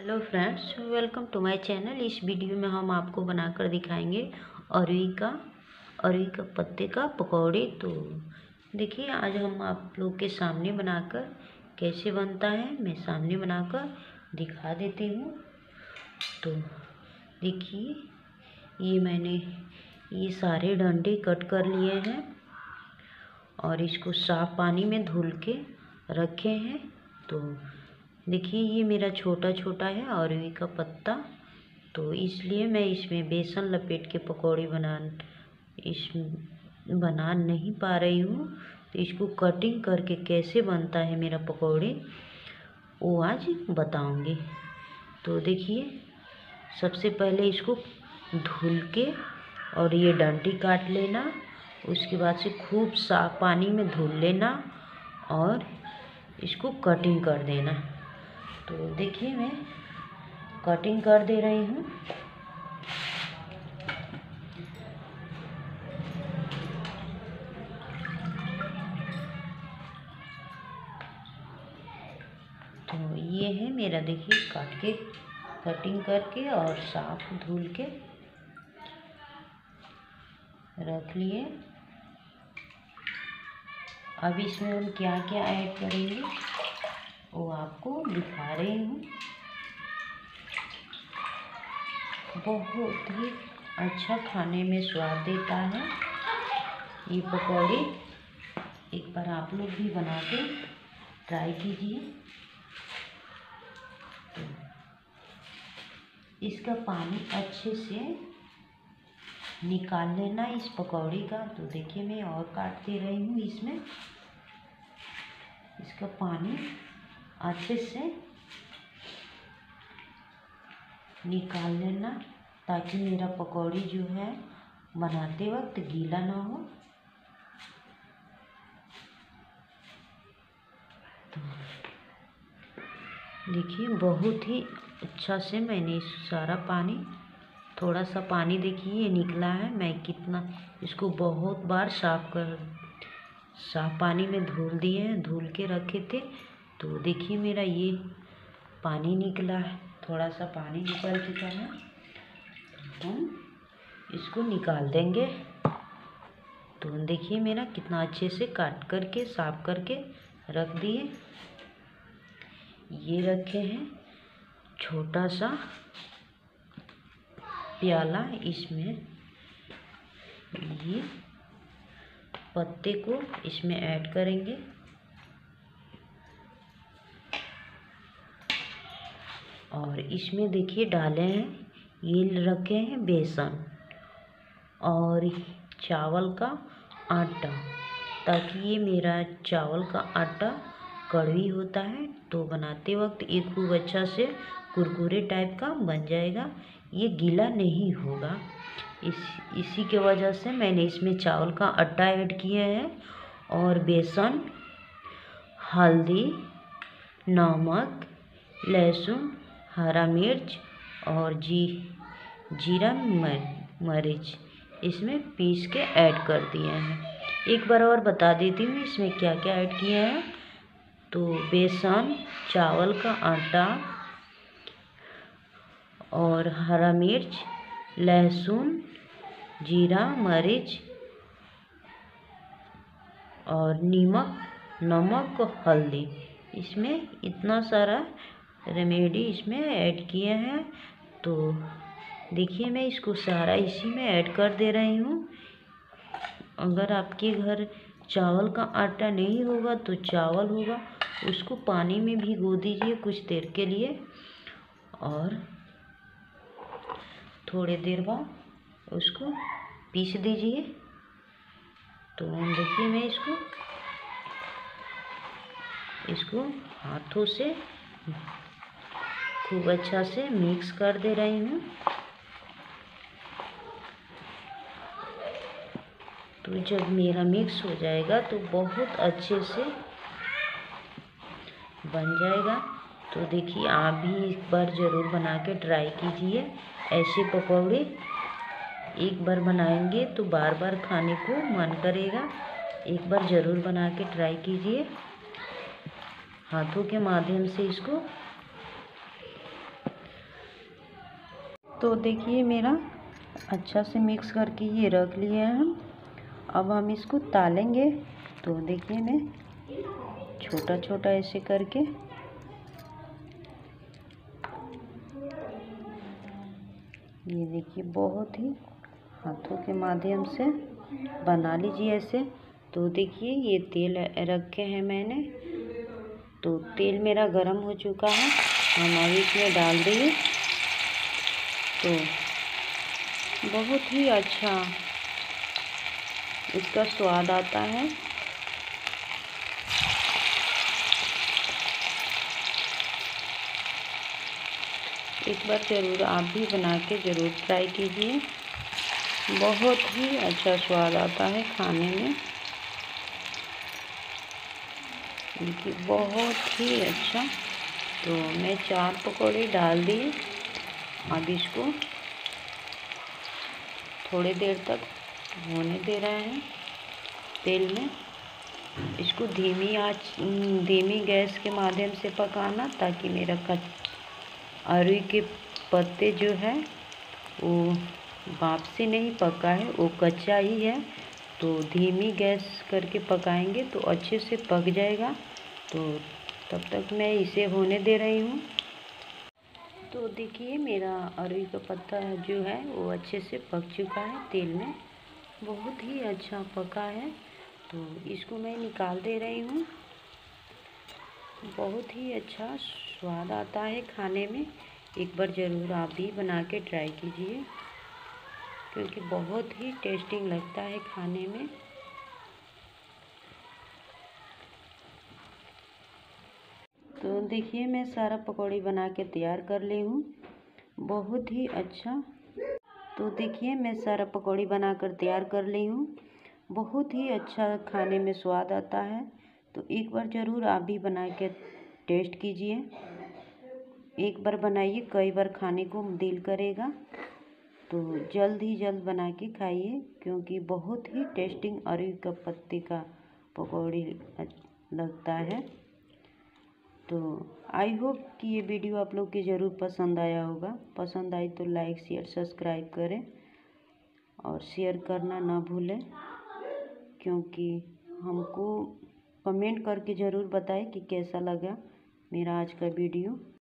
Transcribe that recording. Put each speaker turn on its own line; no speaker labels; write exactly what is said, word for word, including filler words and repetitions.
Hello friends, welcome to my channel. इस video में हम आपको बनाकर दिखाएंगे अरवी का अरवी का पत्ते का पकौड़ी। तो देखिए, आज हम आप लोग के सामने बनाकर कैसे बनता है मैं सामने बनाकर दिखा देती हूँ। तो देखिए, ये मैंने ये सारे डंडे कट कर लिए हैं और इसको साफ पानी में धुल के रखे हैं। तो देखिए, ये मेरा छोटा छोटा है अरवी का पत्ता, तो इसलिए मैं इसमें बेसन लपेट के पकौड़ी बना इस बना नहीं पा रही हूँ। तो इसको कटिंग करके कैसे बनता है मेरा पकौड़ी वो आज बताऊँगी। तो देखिए, सबसे पहले इसको धुल के और ये डंडी काट लेना, उसके बाद से खूब साफ पानी में धुल लेना और इसको कटिंग कर देना। तो देखिए, मैं कटिंग कर दे रही हूँ। तो ये है मेरा, देखिए, काट के कटिंग करके और साफ धुल के रख लिए। अब इसमें हम क्या क्या ऐड करेंगे वो आपको दिखा रही हूँ। बहुत ही अच्छा खाने में स्वाद देता है ये पकौड़ी। एक बार आप लोग भी बना के ट्राई कीजिए। तो इसका पानी अच्छे से निकाल लेना इस पकौड़ी का। तो देखिए, मैं और काट दे रही हूँ। इसमें इसका पानी अच्छे से निकाल लेना ताकि मेरा पकौड़ी जो है बनाते वक्त गीला ना हो। तो देखिए, बहुत ही अच्छा से मैंने इस सारा पानी, थोड़ा सा पानी देखिए ये निकला है। मैं कितना इसको बहुत बार साफ कर साफ पानी में धुल दिए हैं, धुल के रखे थे। तो देखिए, मेरा ये पानी निकला है, थोड़ा सा पानी निकल चुका है। हम इसको निकाल देंगे। तो देखिए, मेरा कितना अच्छे से काट करके साफ करके रख दिए। ये रखे हैं छोटा सा प्याला, इसमें ये पत्ते को इसमें ऐड करेंगे और इसमें देखिए डाले हैं, ये रखे हैं बेसन और चावल का आटा, ताकि ये मेरा चावल का आटा कड़वी होता है तो बनाते वक्त ये खूब अच्छा से कुरकुरे टाइप का बन जाएगा, ये गीला नहीं होगा। इस इसी के वजह से मैंने इसमें चावल का आटा ऐड किया है और बेसन, हल्दी, नमक, लहसुन, हरा मिर्च और जी जीरा मरीच इसमें पीस के ऐड कर दिए हैं। एक बार और बता देती हूँ इसमें क्या क्या ऐड किया है। तो बेसन, चावल का आटा और हरा मिर्च, लहसुन, जीरा मरीच और नमक नमक और हल्दी, इसमें इतना सारा रेमेडी इसमें ऐड किए हैं। तो देखिए, मैं इसको सारा इसी में ऐड कर दे रही हूँ। अगर आपके घर चावल का आटा नहीं होगा तो चावल होगा, उसको पानी में भिगो दीजिए कुछ देर के लिए और थोड़ी देर बाद उसको पीस दीजिए। तो देखिए, मैं इसको इसको हाथों से खूब अच्छा से मिक्स कर दे रही हूँ। तो जब मेरा मिक्स हो जाएगा तो बहुत अच्छे से बन जाएगा। तो देखिए, आप भी एक बार ज़रूर बना के ट्राई कीजिए ऐसे पकौड़े। एक बार बनाएंगे तो बार बार खाने को मन करेगा। एक बार ज़रूर बना के ट्राई कीजिए। हाथों के माध्यम से इसको तो देखिए मेरा अच्छा से मिक्स करके ये रख लिए हैं हम। अब हम इसको तालेंगे। तो देखिए मैं छोटा छोटा ऐसे करके ये देखिए बहुत ही हाथों के माध्यम से बना लीजिए ऐसे। तो देखिए ये तेल रखे हैं मैंने, तो तेल मेरा गरम हो चुका है, हम अभी इसमें डाल दिए। तो बहुत ही अच्छा इसका स्वाद आता है। एक बार ज़रूर आप भी बना के ज़रूर ट्राई कीजिए, बहुत ही अच्छा स्वाद आता है खाने में। देखिए बहुत ही अच्छा। तो मैं चार पकौड़े डाल दिए। अब इसको थोड़ी देर तक होने दे रहे हैं तेल में। इसको धीमी आंच धीमी गैस के माध्यम से पकाना, ताकि मेरा कच अरुई के पत्ते जो है वो भाप से नहीं पका है, वो कच्चा ही है। तो धीमी गैस करके पकाएंगे तो अच्छे से पक जाएगा। तो तब तक मैं इसे होने दे रही हूँ। तो देखिए मेरा अरुई का पत्ता जो है वो अच्छे से पक चुका है तेल में, बहुत ही अच्छा पका है। तो इसको मैं निकाल दे रही हूँ। बहुत ही अच्छा स्वाद आता है खाने में। एक बार ज़रूर आप भी बना के ट्राई कीजिए, क्योंकि बहुत ही टेस्टिंग लगता है खाने में। तो देखिए मैं सारा पकौड़ी बना के तैयार कर ली हूँ, बहुत ही अच्छा। तो देखिए मैं सारा पकौड़ी बनाकर तैयार कर ली हूँ, बहुत ही अच्छा खाने में स्वाद आता है। तो एक बार ज़रूर आप भी बना के टेस्ट कीजिए। एक बार बनाइए, कई बार खाने को दिल करेगा। तो जल्द ही जल्द बना के खाइए, क्योंकि बहुत ही टेस्टिंग अरुई का पत्ते का पकौड़ी लगता है। तो आई होप कि ये वीडियो आप लोग के ज़रूर पसंद आया होगा। पसंद आई तो लाइक शेयर सब्सक्राइब करें और शेयर करना ना भूलें, क्योंकि हमको कमेंट करके ज़रूर बताएं कि कैसा लगा मेरा आज का वीडियो।